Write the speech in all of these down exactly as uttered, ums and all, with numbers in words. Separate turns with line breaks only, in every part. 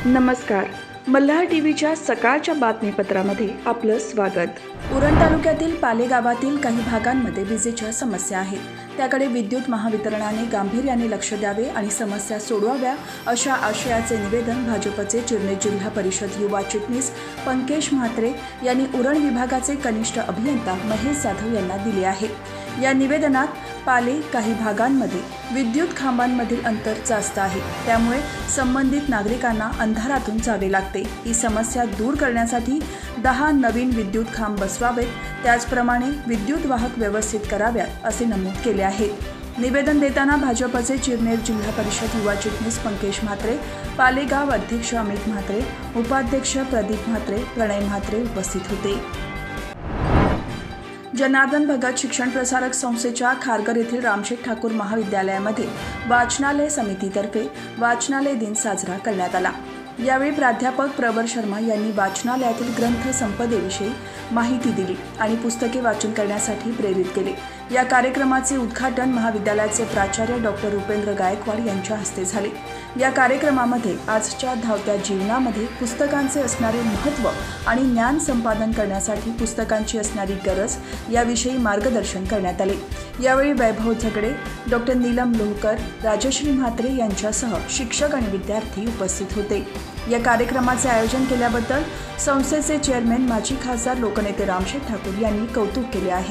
नमस्कार. मल्हार टीव्हीच्या सकाळच्या बातमीपत्रामध्ये आपलं स्वागत. उरण तालुक्यातील पाले गावातील काही भागांमध्ये विजेच्या समस्या आहेत. त्याकडे विद्युत महावितरणाने गांभीर्याने लक्ष द्यावे आणि समस्या सोडवाव्या अशा आशयाचे निवेदन भाजपचे चिरनेर जिल्हा परिषद युवा चिटणीस पंकज म्हात्रे यांनी उरण विभागाचे कनिष्ठ अभियंता महेश जाधव यांना दिले आहे. या निवेदनात पाले काही भागांमध्ये विद्युत खांबांमधील अंतर जास्त आहे, त्यामुळे संबंधित नागरिकांना अंधारातून जावे लागते. ही समस्या दूर करण्यासाठी दहा नवीन विद्युत खांब बसवावेत, त्याचप्रमाणे विद्युत वाहक व्यवस्थित कराव्यात असे नमूद केले आहे. निवेदन देताना भाजपचे चिरनेर जिल्हा परिषद युवा चिटणीस पंकज म्हात्रे, पालेगाव अध्यक्ष अमित म्हात्रे, उपाध्यक्ष प्रदीप म्हात्रे, प्रणय म्हात्रे उपस्थित होते. जनार्दन भगत शिक्षण प्रसारक संस्थेच्या खारघर येथील रामशेठ ठाकूर महाविद्यालयामध्ये वाचनालय समितीतर्फे वाचनालय दिन साजरा करण्यात आला. यावेळी प्राध्यापक प्रवर शर्मा यांनी वाचनालयातील ग्रंथ संपदेविषयी माहिती दिली आणि पुस्तके वाचन करण्यासाठी प्रेरित केले. या कार्यक्रमाचे उद्घाटन महाविद्यालयाचे प्राचार्य डॉक्टर उपेंद्र गायकवाड यांच्या हस्ते झाले. या कार्यक्रमामध्ये आजच्या धावत्या जीवनामध्ये पुस्तकांचे असणारे महत्त्व आणि ज्ञान संपादन करण्यासाठी पुस्तकांची असणारी गरज याविषयी मार्गदर्शन करण्यात आले. यावेळी वैभव झगडे, डॉक्टर नीलम लोहकर, राजश्री म्हात्रे यांच्यासह शिक्षक आणि विद्यार्थी उपस्थित होते. या कार्यक्रमाचे आयोजन केल्याबद्दल संस्थेचे चेअरमॅन माजी खासदार लोकनेते रामशेठ ठाकूर यांनी कौतुक केले आहे.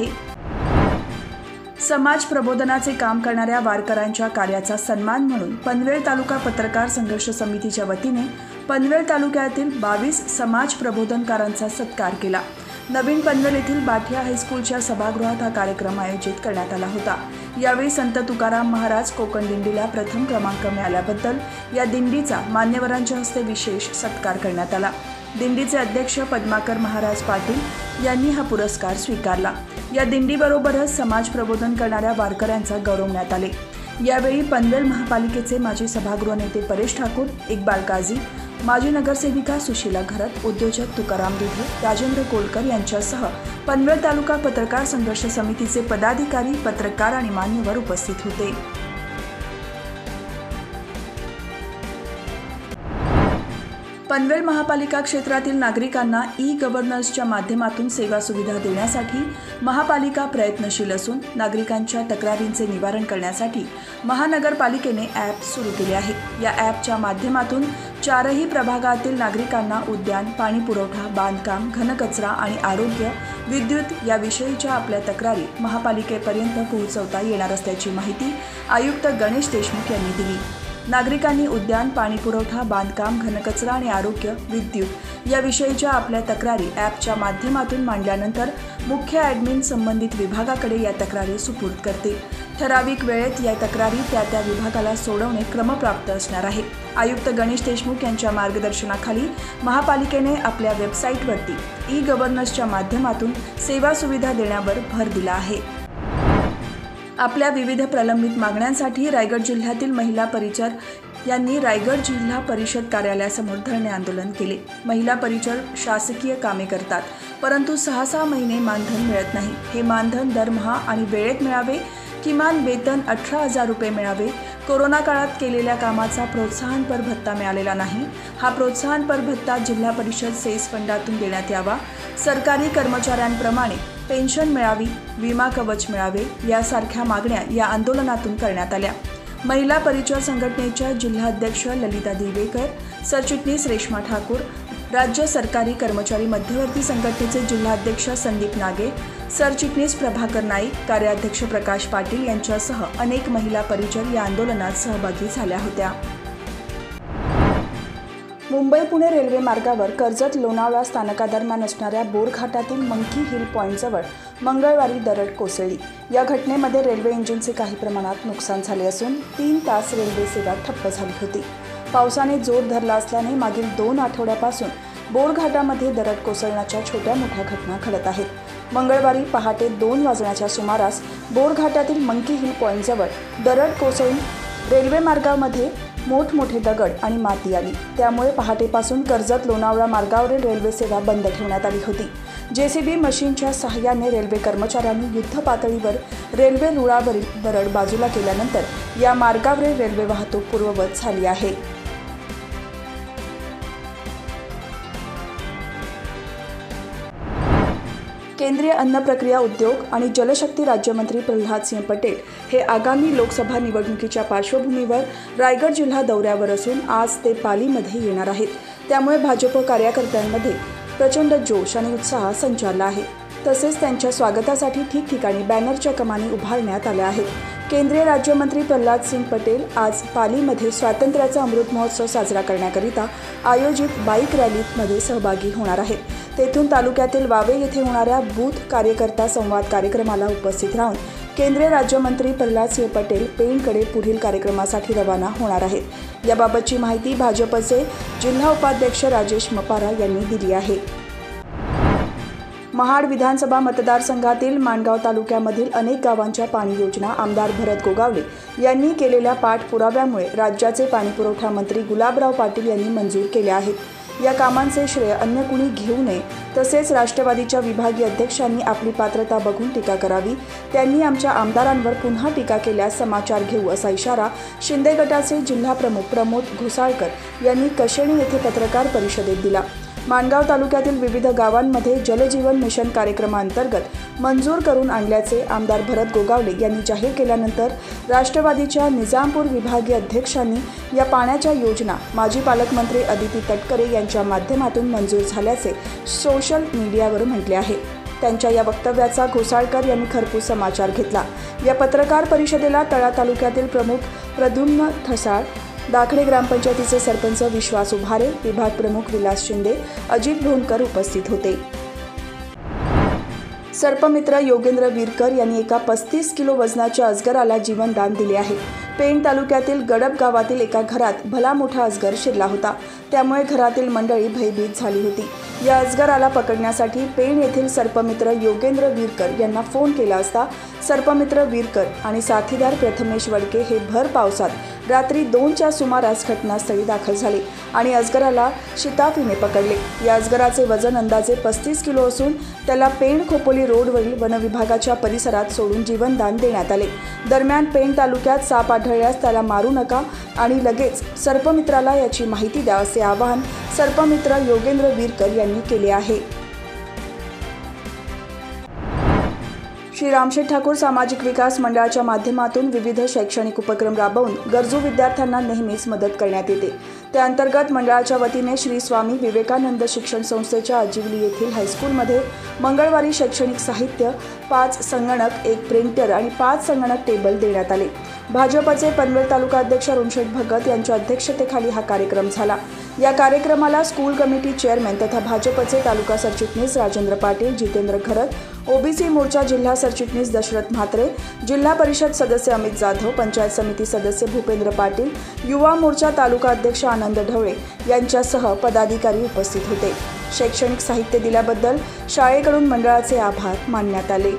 समाज प्रबोधनाचे काम करणाऱ्या वारकऱ्यांच्या कार्याचा सन्मान म्हणून पनवेल तालुका पत्रकार संघर्ष समितीच्या वतीने पनवेल तालुक्यातील बावीस समाज प्रबोधनकारांचा सत्कार केला. नवीन पनवेल येथील बाठिया हायस्कूलच्या सभागृहात हा कार्यक्रम आयोजित करण्यात आला होता. यावेळी संत तुकाराम महाराज कोकण दिंडीला प्रथम क्रमांक मिळाल्याबद्दल या दिंडीचा मान्यवरांच्या हस्ते विशेष सत्कार करण्यात आला. दिंडीचे अध्यक्ष पद्माकर महाराज पाटील यांनी हा पुरस्कार स्वीकारला. या दिंडीबरोबरच समाज प्रबोधन करणाऱ्या वारकऱ्यांचा गौरवण्यात आले. यावेळी पनवेल महापालिकेचे माजी सभागृह नेते परेश ठाकूर, इक्बाल काझी, माजी नगरसेविका सुशीला घरत, उद्योजक तुकाराम दुधे, राजेंद्र कोलकर यांच्यासह पनवेल तालुका पत्रकार संघर्ष समितीचे पदाधिकारी, पत्रकार आणि मान्यवर उपस्थित होते. पनवेल महापालिका क्षेत्रातील नागरिकांना ई गव्हर्नन्सच्या माध्यमातून सेवा सुविधा देण्यासाठी महापालिका प्रयत्नशील असून नागरिकांच्या तक्रारींचे निवारण करण्यासाठी महानगरपालिकेने ॲप सुरू केले आहे. या ॲपच्या माध्यमातून चारही प्रभागातील नागरिकांना उद्यान, पाणी पुरवठा, बांधकाम, घनकचरा आणि आरोग्य, विद्युत याविषयीच्या आपल्या तक्रारी महापालिकेपर्यंत पोहोचवता येणार असल्याची माहिती आयुक्त गणेश देशमुख यांनी दिली. नागरिकांनी उद्यान, पाणी पुरवठा, बांधकाम, घनकचरा आणि आरोग्य, विद्युत याविषयीच्या आपल्या तक्रारी ॲपच्या माध्यमातून मांडल्यानंतर मुख्य ॲडमिन संबंधित विभागाकडे या तक्रारी सुपूर्द करतील. ठराविक वेळेत या तक्रारी त्या त्या विभागाला सोडवणे क्रमप्राप्त असणार आहे. आयुक्त गणेश देशमुख यांच्या मार्गदर्शनाखाली महापालिकेने आपल्या वेबसाईटवरती ई गव्हर्नन्सच्या माध्यमातून सेवा सुविधा देण्यावर भर दिला आहे. आपल्या विविध प्रलंबित मागण्यांसाठी रायगड जिल्ह्यातील महिला परिचर यांनी रायगड जिल्हा परिषद कार्यालयासमोर धरणे आंदोलन केले. महिला परिचर शासकीय कामे करतात, परंतु सहा सहा महिने मानधन मिळत नाही. हे मानधन दरमहा आणि वेळेत मिळावे. किमान वेतन अठरा हजार रुपये मिळावे. कोरोना काळात केलेल्या कामाचा प्रोत्साहनपर भत्ता मिळालेला नाही. हा प्रोत्साहनपर भत्ता जिल्हा परिषद सेस फंडातून देण्यात यावा. सरकारी कर्मचाऱ्यांप्रमाणे पेन्शन मिळावी, विमा कवच मिळावे यासारख्या मागण्या या आंदोलनातून करण्यात आल्या. महिला परिचर संघटनेच्या जिल्हाध्यक्ष ललिता दिवेकर, सरचिटणीस रेश्मा ठाकूर, राज्य सरकारी कर्मचारी मध्यवर्ती संघटनेचे जिल्हाध्यक्ष संदीप नागे, सरचिटणीस प्रभाकर नाईक, कार्याध्यक्ष प्रकाश पाटील यांच्यासह अनेक महिला परिचर या आंदोलनात सहभागी झाल्या होत्या. मुंबई पुणे रेल्वे मार्गावर कर्जत लोणावळा स्थानकादरम्यान असणाऱ्या बोरघाटातील मंकी हिल पॉईंटजवळ मंगळवारी दरड कोसळली. या घटनेमध्ये रेल्वे इंजिनचे काही प्रमाणात नुकसान झाले असून तीन तास रेल्वे सेवा ठप्प झाली होती. पावसाने जोर धरला असल्याने मागील दोन आठवड्यापासून बोरघाटामध्ये दरड कोसळण्याच्या छोट्या मोठ्या घटना घडत आहेत. मंगळवारी पहाटे दोन वाजण्याच्या सुमारास बोरघाटातील मंकी हिल पॉईंटजवळ दरड कोसळून रेल्वे मार्गामध्ये मोठमोठे दगड आणि माती आली. त्यामुळे पहाटेपासून कर्जत लोणावळा मार्गावरील रेल्वे सेवा बंद ठेवण्यात आली होती. जेसीबी मशीनच्या सहाय्याने रेल्वे कर्मचाऱ्यांनी युद्ध पातळीवर रेल्वे रुळावरील दरड बाजूला केल्यानंतर या मार्गावरील रेल्वे वाहतूक पूर्ववत झाली आहे. केंद्रीय अन्न प्रक्रिया उद्योग आणि जलशक्ती राज्यमंत्री प्रल्हाद सिंह पटेल हे आगामी लोकसभा निवडणुकीच्या पार्श्वभूमीवर रायगड जिल्हा दौऱ्यावर असून आज ते पालीमध्ये येणार आहेत। त्यामुळे भाजप कार्यकर्त्यांमध्ये प्रचंड जोश आणि उत्साह संचारला आहे। तसेच त्यांच्या स्वागतासाठी ठिकठिकाणी बॅनरच्या कमानी उभारण्यात आल्या आहेत। केंद्रीय राज्यमंत्री प्रल्हाद सिंह पटेल आज पालीमध्ये स्वातंत्र्याचा अमृत महोत्सव साजरा करण्याकरिता आयोजित बाईक रॅलीमध्ये सहभागी होणार आहेत। तेथून तालुक्यातील वावे येथे होणाऱ्या बूथ कार्यकर्ता संवाद कार्यक्रमाला उपस्थित राहून केंद्रीय राज्यमंत्री प्रल्हाद सिंह पटेल पेणकडे पुढील कार्यक्रमासाठी रवाना होणार आहेत। याबाबतची माहिती भाजपचे जिल्हा उपाध्यक्ष राजेश मपारा यांनी दिली आहे। महाड विधानसभा मतदारसंघातील माणगाव तालुक्यामधील अनेक गावांच्या पाणी योजना आमदार भरत गोगावले यांनी केलेल्या पाठपुराव्यामुळे राज्याचे पाणीपुरवठा मंत्री गुलाबराव पाटील यांनी मंजूर केल्या आहेत। या कामांचे श्रेय अन्य कुणी घेऊ नये, तसेच राष्ट्रवादीच्या विभागीय अध्यक्षांनी आपली पात्रता बघून टीका करावी। त्यांनी आमच्या आमदारांवर पुन्हा टीका केल्यास समाचार घेऊ असा इशारा शिंदे गटाचे जिल्हा प्रमुख प्रमोद घोसाळकर यांनी कशेणी येथे पत्रकार परिषदेत दिला। माणगाव तालुक्यातील विविध गावांमध्ये जलजीवन मिशन कार्यक्रमांतर्गत मंजूर करून आणल्याचे आमदार भरत गोगावले यांनी जाहीर केल्यानंतर राष्ट्रवादीच्या निजामपूर विभागीय अध्यक्षांनी या पाण्याच्या योजना माजी पालकमंत्री अदिती तटकरे यांच्या माध्यमातून मंजूर झाल्याचे सोशल मीडियावर म्हटले आहे। त्यांच्या या वक्तव्याचा घोसाळकर यांनी खरपूस समाचार घेतला। या पत्रकार परिषदेला तळा तालुक्यातील प्रमुख प्रद्युम्न ठसाळ, दाखडे ग्रामपंचायतीचे सरपंच विश्वास उभारे, विभाग प्रमुख विलास शिंदे, अजित भोंडकर उपस्थित होते। सर्पमित्र योगेंद्र वीरकर यांनी एका पस्तीस किलो वजनाच्या अजगराला जीवनदान दिले आहे। पेण तालुक्यातील गडप गावातील एका घरात भला मोठा अजगर शिरला होता, त्यामुळे घरातील मंडळी भयभीत झाली होती। या अजगराला पकडण्यासाठी पेण येथील सर्पमित्र योगेंद्र वीरकर यांना फोन केला असता सर्पमित्र वीरकर आणि साथीदार प्रथमेश वडके हे भर पावसात रात्री दोनच्या सुमारास घटनास्थळी दाखल झाले आणि अजगराला शिताफीने पकडले। या अजगराचे वजन अंदाजे पस्तीस किलो असून त्याला पेण खोपोली रोडवरील वनविभागाच्या परिसरात सोडून जीवनदान देण्यात आले। दरम्यान पेण तालुक्यात साप आढळल्यास त्याला मारू नका आणि लगेच सर्पमित्राला याची माहिती द्या असे आवाहन सर्पमित्र योगेंद्र वीरकर यांनी केले आहे। श्री रामशेठ ठाकूर सामाजिक विकास मंडळाच्या माध्यमातून विविध शैक्षणिक उपक्रम राबवून गरजू विद्यार्थ्यांना नेहमीच मदत करण्यात येते। त्याअंतर्गत मंडळाच्या वतीने श्री स्वामी विवेकानंद शिक्षण संस्थेच्या अजिवली येथील हायस्कूलमध्ये मंगळवारी शैक्षणिक साहित्य, पाच संगणक, एक प्रिंटर आणि पाच संगणक टेबल देण्यात आले। भाजपचे पनवेल तालुका अध्यक्ष अरुणशेठ भगत यांच्या अध्यक्षतेखाली हा कार्यक्रम झाला। या कार्यक्रमाला स्कूल कमिटी चेअरमॅन तथा भाजपचे तालुका सरचिटणीस राजेंद्र पाटील, जितेंद्र घरत, ओबीसी मोर्चा जिल्हा सरचिटणीस दशरथ म्हात्रे, जिल्हा परिषद सदस्य अमित जाधव, पंचायत समिती सदस्य भूपेंद्र पाटील, युवा मोर्चा तालुका अध्यक्ष आनंद ढवळे यांच्यासह पदाधिकारी उपस्थित होते। शैक्षणिक साहित्य दिल्याबद्दल शाळेकडून मंडळाचे आभार मानण्यात आले।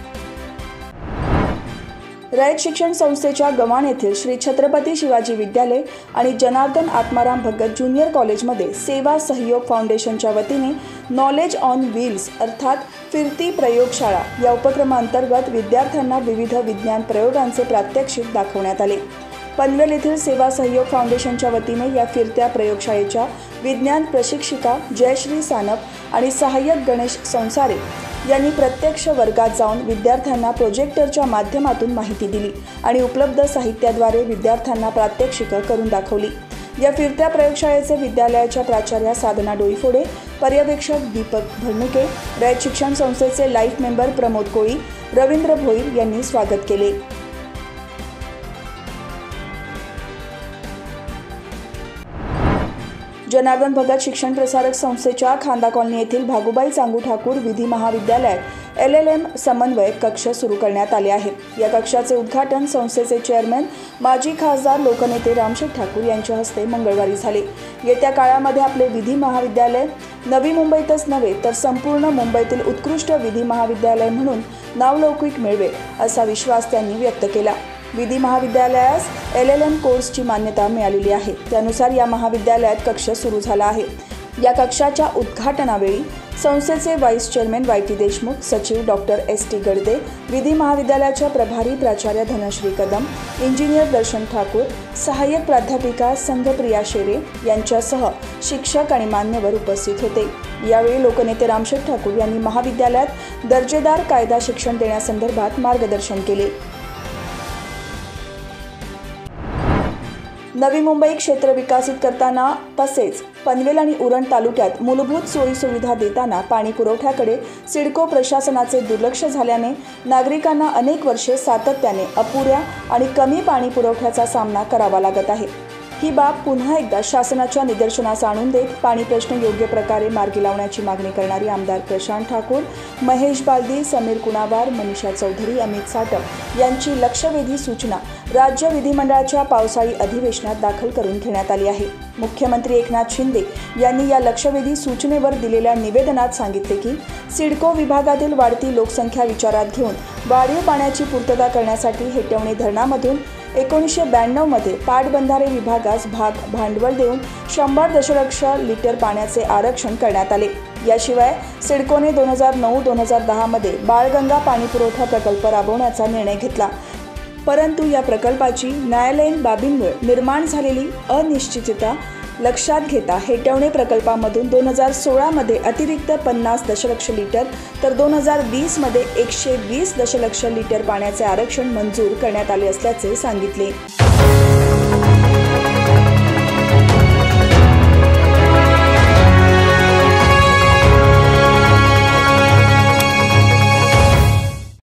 रयत शिक्षण संस्थेच्या गव्हाण येथील श्री छत्रपती शिवाजी विद्यालय आणि जनार्दन आत्माराम भगत ज्युनियर कॉलेजमध्ये सेवा सहयोग फाउंडेशनच्या वतीने नॉलेज ऑन व्हील्स अर्थात फिरती प्रयोगशाळा या उपक्रमांतर्गत विद्यार्थ्यांना विविध विज्ञान प्रयोगांचे प्रात्यक्षिक दाखवण्यात आले। पनवेल येथील सेवा सहयोग फाउंडेशनच्या वतीने या फिरत्या प्रयोगशाळेच्या विज्ञान प्रशिक्षिका जयश्री सानप आणि सहाय्यक गणेश संसारे यांनी प्रत्यक्ष वर्गात जाऊन विद्यार्थ्यांना प्रोजेक्टरच्या माध्यमातून माहिती दिली आणि उपलब्ध साहित्याद्वारे विद्यार्थ्यांना प्रात्यक्षिकं करून दाखवली। या फिरत्या प्रयोगशाळेचे विद्यालयाच्या प्राचार्या साधना डोईफोडे, पर्यवेक्षक दीपक भरनुके, रयत शिक्षण संस्थेचे लाईफ मेंबर प्रमोद कोळी, रवींद्र भोईर यांनी स्वागत केले। जनार्दन भगत शिक्षण प्रसारक संस्थेच्या खांदा कॉलनी येथील भागुबाई चांगू ठाकूर विधी महाविद्यालयात एल एल एम समन्वय कक्ष सुरू करण्यात आले आहे। या कक्षाचे उद्घाटन संस्थेचे चेअरमॅन माजी खासदार लोकनेते रामशेठ ठाकूर यांच्या हस्ते मंगळवारी झाले। येत्या काळामध्ये आपले विधी महाविद्यालय नवी मुंबईतच नव्हे तर संपूर्ण मुंबईतील उत्कृष्ट विधी महाविद्यालय म्हणून नावलौकिक मिळवेल असा विश्वास त्यांनी व्यक्त केला। विधी महाविद्यालयास एल एल एम कोर्सची मान्यता मिळालेली आहे। त्यानुसार या महाविद्यालयात कक्ष सुरू झाला आहे। या कक्षाच्या उद्घाटनावेळी संस्थेचे vice chairman Y T Deshmukh, सचिव डॉक्टर एस टी गडदे, विधी महाविद्यालयाच्या प्रभारी प्राचार्य धनश्री कदम, इंजिनियर दर्शन ठाकूर, सहाय्यक प्राध्यापिका संघप्रिया शेरे यांच्यासह शिक्षक आणि मान्यवर उपस्थित होते। यावेळी लोकनेते रामशेठ ठाकूर यांनी महाविद्यालयात दर्जेदार कायदा शिक्षण देण्यासंदर्भात मार्गदर्शन केले। नवी मुंबई क्षेत्र विकसित करताना तसेच पनवेल आणि उरण तालुक्यात मूलभूत सोयी सुविधा देताना पाणी पुरवठ्याकडे सिडको प्रशासनाचे दुर्लक्ष झाल्याने नागरिकांना अनेक वर्षे सातत्याने अपुऱ्या आणि कमी पाणी पुरवठ्याचा सामना करावा लागत आहे। ही बाब पुन्हा एकदा शासनाच्या निदर्शनास आणून देत पाणी प्रश्न योग्य प्रकारे मार्गी लावण्याची मागणी करणारी आमदार प्रशांत ठाकूर, महेश बालदी, समीर कुणावार, मनीषा चौधरी, अमित साटम यांची लक्षवेधी सूचना राज्य विधिमंडळाच्या पावसाळी अधिवेशनात दाखल करून घेण्यात आली आहे। मुख्यमंत्री एकनाथ शिंदे यांनी या लक्षवेधी सूचनेवर दिलेल्या निवेदनात सांगितले की सिडको विभागातील वाढती लोकसंख्या विचारात घेऊन वाढीव पाण्याची पूर्तता करण्यासाठी हेटवणे धरणामधून एकोणीसशे ब्याण्णव मध्ये पाटबंधारे विभागास भाग भांडवल देऊन शंभर दशलक्ष लिटर पाण्याचे आरक्षण करण्यात आले। याशिवाय सिडकोने दोन हजार नऊ दोन हजार दहा मध्ये बाळगंगा पाणी पुरवठा प्रकल्प राबवण्याचा निर्णय घेतला, परंतु या प्रकल्पाची न्यायालयीन बाबींमुळे निर्माण झालेली अनिश्चितता लक्षात घेता हेटवणे प्रकल्पामधून दोन हजार सोळा मध्ये अतिरिक्त पन्नास दशलक्ष लिटर तर दोन हजार वीस मध्ये एकशे वीस दशलक्ष लिटर पाण्याचे आरक्षण मंजूर करण्यात आले असल्याचे सांगितले।